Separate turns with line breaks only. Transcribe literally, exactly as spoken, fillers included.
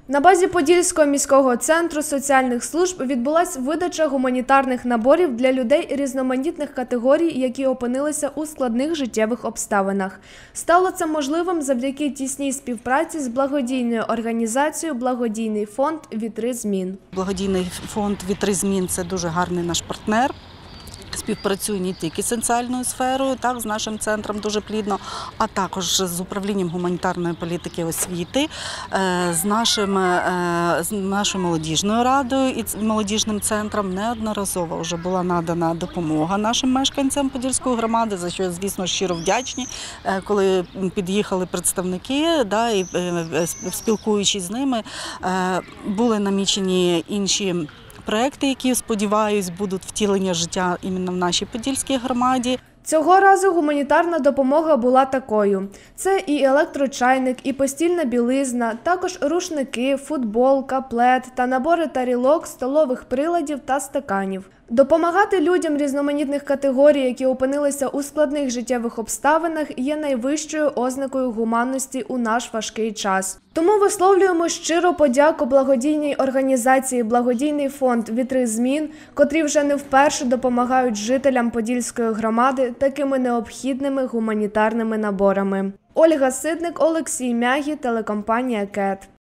На базі Подільського міського центру соціальних служб відбулася видача гуманітарних наборів для людей різноманітних категорій, які опинилися у складних життєвих обставинах. Стало це можливим завдяки тісній співпраці з благодійною організацією «Благодійний фонд Вітри змін».
Благодійний фонд «Вітри змін» – це дуже гарний наш партнер. Співпрацює не тільки з соціальною сферою, так, з нашим центром дуже плідно, а також з управлінням гуманітарної політики освіти, з, нашим, з нашою молодіжною радою і молодіжним центром. Неодноразово вже була надана допомога нашим мешканцям Подільської громади, за що, звісно, щиро вдячні. Коли під'їхали представники, да, і спілкуючись з ними, були намічені інші проекти, які, сподіваюсь, будуть втілення життя іменно в нашій Подільській громаді.
Цього разу гуманітарна допомога була такою. Це і електрочайник, і постільна білизна, також рушники, футболка, плед та набори тарілок, столових приладів та стаканів. Допомагати людям різноманітних категорій, які опинилися у складних життєвих обставинах, є найвищою ознакою гуманності у наш важкий час. Тому висловлюємо щиру подяку благодійній організації «Благодійний фонд Вітри змін», котрі вже не вперше допомагають жителям Подільської громади такими необхідними гуманітарними наборами. Ольга Ситник, Олексій Мягі, телекомпанія «КЕТ».